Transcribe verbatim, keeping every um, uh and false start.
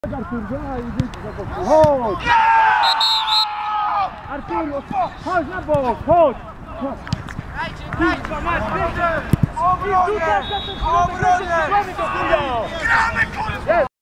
Artur, dawaj, wyjdź za bok. Chodź! Artur, chodź na bok, chodź! Kurwa, masz, wyjdź! Obronie! Obronie! Gramy, kurwa!